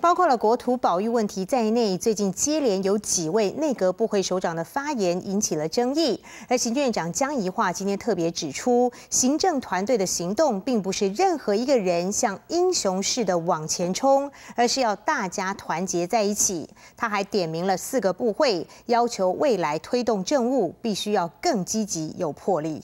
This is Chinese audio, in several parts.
包括了国土保育问题在内，最近接连有几位内阁部会首长的发言引起了争议。而行政院长江宜樺今天特别指出，行政团队的行动并不是任何一个人像英雄似的往前冲，而是要大家团结在一起。他还点名了4个部会，要求未来推动政务必须要更积极有魄力。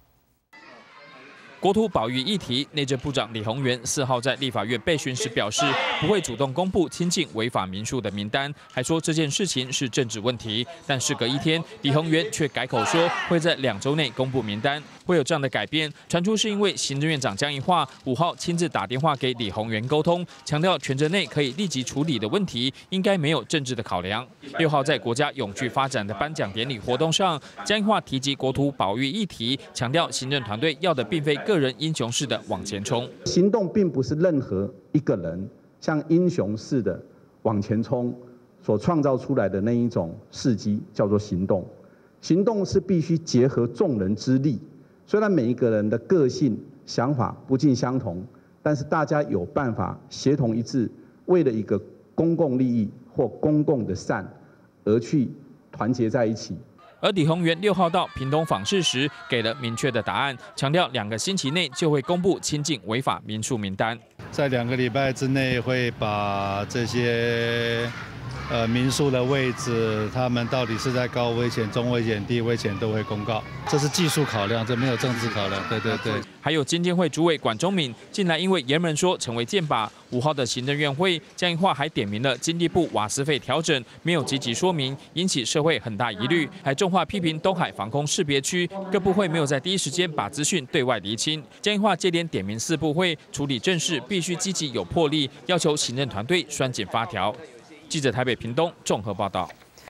国土保育议题，内政部长李鸿源4号在立法院备询时表示，不会主动公布亲近违法民宿的名单，还说这件事情是政治问题。但事隔1天，李鸿源却改口说会在2周内公布名单。会有这样的改变，传出是因为行政院长江宜樺5号亲自打电话给李鸿源沟通，强调权责内可以立即处理的问题，应该没有政治的考量。6号在国家永续发展的颁奖典礼活动上，江宜樺提及国土保育议题，强调行政团队要的并非个人英雄式的往前冲， 行动并不是任何一个人像英雄似的往前冲所创造出来的那一种事迹，叫做行动。行动是必须结合众人之力，虽然每一个人的个性、想法不尽相同，但是大家有办法协同一致，为了一个公共利益或公共的善而去团结在一起。 而李鸿源6号到屏东访视时，给了明确的答案，强调2个星期内就会公布亲近违法民宿名单， 在2个礼拜之内会把这些民宿的位置，他们到底是在高危险、中危险、低危险都会公告。这是技术考量，这没有政治考量。对。 还有经监会主委管中闵，近来因为言人说成为箭靶。5号的行政院会，江宜樺还点名了经济部瓦斯费调整，没有积极说明，引起社会很大疑虑，还重话批评东海防空识别区各部会没有在第一时间把资讯对外厘清。江宜樺接连点名4部会处理正事必须积极有魄力，要求行政团队拴紧发条。记者台北屏东综合报道。